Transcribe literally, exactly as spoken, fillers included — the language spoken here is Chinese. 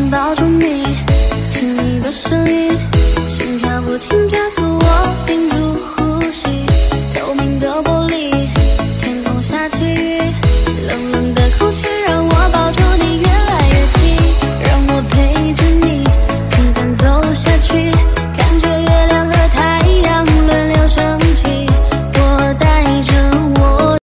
想抱住你，听你的声音，心跳不停加速，我并